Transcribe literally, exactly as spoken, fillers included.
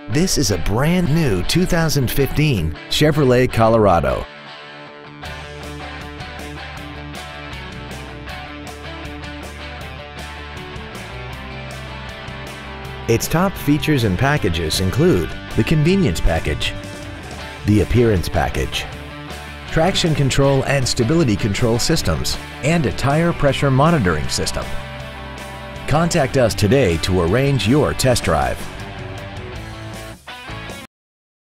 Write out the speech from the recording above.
This is a brand new two thousand fifteen Chevrolet Colorado. Its top features and packages include the Convenience Package, the Appearance Package, traction control and stability control systems, and a tire pressure monitoring system. Contact us today to arrange your test drive.